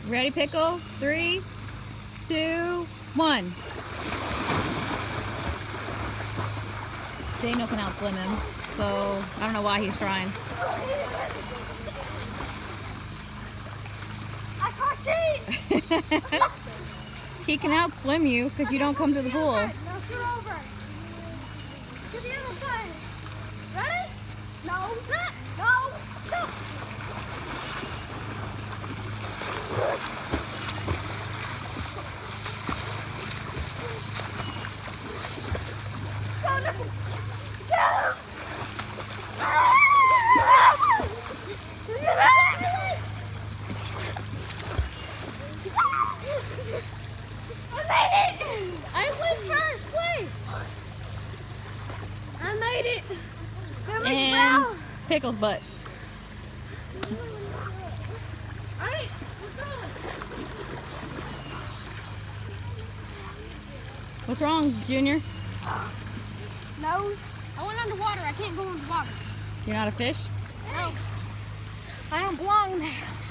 Ready, Pickle? 3, 2, 1. Daniel can outswim him, so I don't know why he's trying. I caught cheese! He can outswim you because you don't come to the pool. Now scoot over. To the other side. Ready? No. Set. No. Stop. Go, Nickel. Go. I went first, please. I made it. And Pickle's butt. All right, let's go. What's wrong, Junior? Nose. I went underwater. I can't go underwater. You're not a fish? No. I don't belong there.